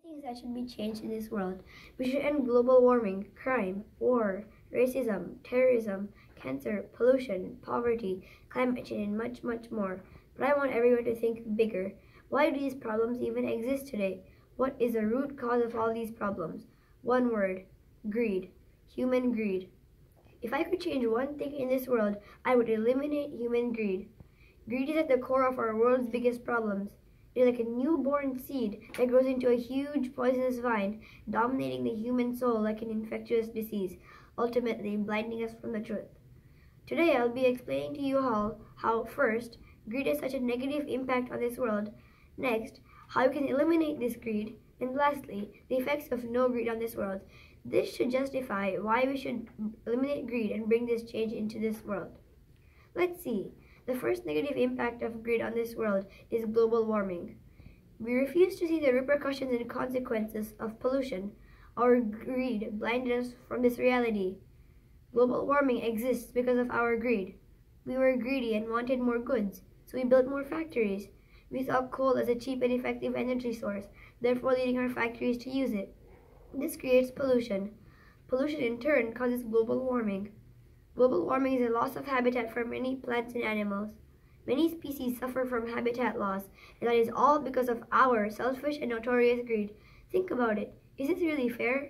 Things that should be changed in this world. We should end global warming, crime, war, racism, terrorism, cancer, pollution, poverty, climate change, and much, much more. But I want everyone to think bigger. Why do these problems even exist today? What is the root cause of all these problems? One word: greed. Human greed. If I could change one thing in this world, I would eliminate human greed. Greed is at the core of our world's biggest problems. It is like a newborn seed that grows into a huge poisonous vine, dominating the human soul like an infectious disease, ultimately blinding us from the truth. Today I'll be explaining to you all how, first, greed has such a negative impact on this world, next, how you can eliminate this greed, and lastly, the effects of no greed on this world. This should justify why we should eliminate greed and bring this change into this world. Let's see. The first negative impact of greed on this world is global warming. We refuse to see the repercussions and consequences of pollution. Our greed blinded us from this reality. Global warming exists because of our greed. We were greedy and wanted more goods, so we built more factories. We saw coal as a cheap and effective energy source, therefore leading our factories to use it. This creates pollution. Pollution in turn causes global warming. Global warming is a loss of habitat for many plants and animals. Many species suffer from habitat loss, and that is all because of our selfish and notorious greed. Think about it. Is this really fair?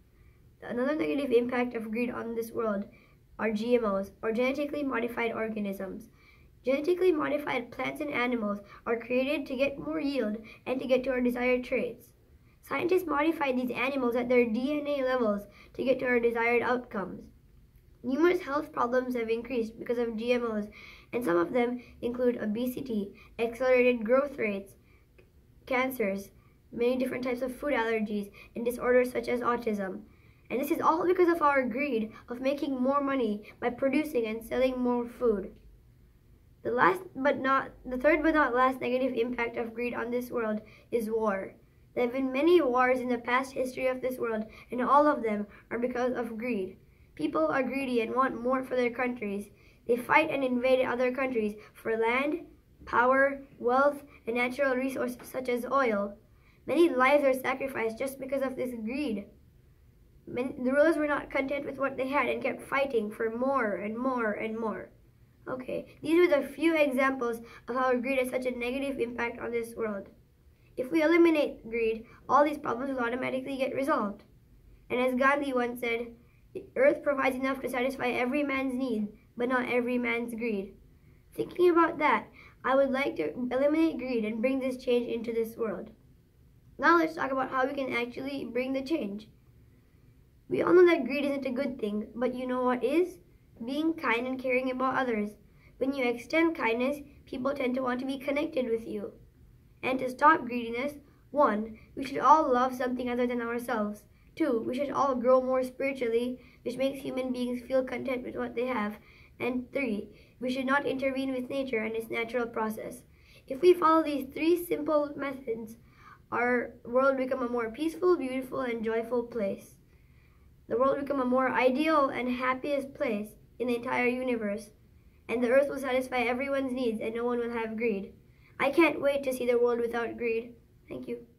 Another negative impact of greed on this world are GMOs, or genetically modified organisms. Genetically modified plants and animals are created to get more yield and to get to our desired traits. Scientists modified these animals at their DNA levels to get to our desired outcomes. Numerous health problems have increased because of GMOs, and some of them include obesity, accelerated growth rates, cancers, many different types of food allergies, and disorders such as autism. And this is all because of our greed of making more money by producing and selling more food. The third but not last negative impact of greed on this world is war. There have been many wars in the past history of this world, and all of them are because of greed. People are greedy and want more for their countries. They fight and invade other countries for land, power, wealth, and natural resources such as oil. Many lives are sacrificed just because of this greed. The rulers were not content with what they had and kept fighting for more and more and more. Okay, these are the few examples of how greed has such a negative impact on this world. If we eliminate greed, all these problems will automatically get resolved. And as Gandhi once said, the earth provides enough to satisfy every man's need, but not every man's greed. Thinking about that, I would like to eliminate greed and bring this change into this world. Now let's talk about how we can actually bring the change. We all know that greed isn't a good thing, but you know what is? Being kind and caring about others. When you extend kindness, people tend to want to be connected with you. And to stop greediness, 1, we should all love something other than ourselves. 2, we should all grow more spiritually, which makes human beings feel content with what they have. And 3, we should not intervene with nature and its natural process. If we follow these 3 simple methods, our world will become a more peaceful, beautiful, and joyful place. The world will become a more ideal and happiest place in the entire universe. And the earth will satisfy everyone's needs and no one will have greed. I can't wait to see the world without greed. Thank you.